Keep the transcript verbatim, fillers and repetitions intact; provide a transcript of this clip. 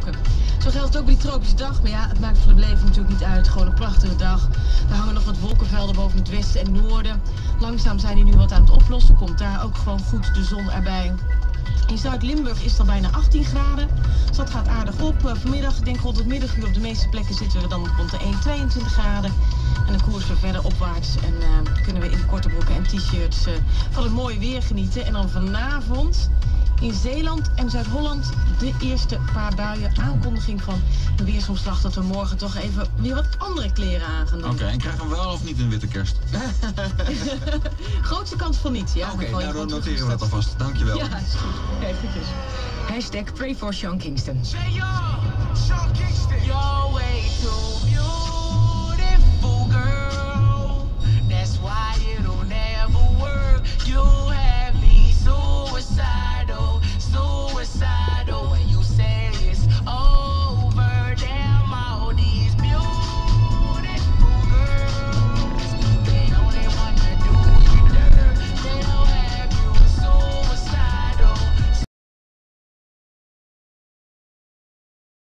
wolken. Zo geldt het ook bij die tropische dag. Maar ja, het maakt voor de beleving natuurlijk niet uit. Gewoon een prachtige dag. Er hangen nog wat wolkenvelden boven het westen en noorden. Langzaam zijn die nu wat aan het oplossen. Komt daar ook gewoon goed de zon erbij. In Zuid-Limburg is het al bijna achttien graden. Dus dat gaat aardig op. Uh, vanmiddag, ik denk rond het middaguur op de meeste plekken zitten we dan rond de één komma tweeëntwintig graden. En dan koersen we verder opwaarts en uh, kunnen we in korte broeken en t-shirts uh, van het mooie weer genieten. En dan vanavond in Zeeland en Zuid-Holland de eerste paar buien. Aankondiging van een weersomslag dat we morgen toch even weer wat andere kleren aan gaan doen. Oké, okay, en krijgen we wel of niet een witte kerst? Grootste kans van niet, ja. Oké, okay, nou dan noteren we dat alvast. Dankjewel. Ja, is goed. Even goedjes. Hashtag pray for Sean Kingston. Say yo, Sean Kingston. Yo way too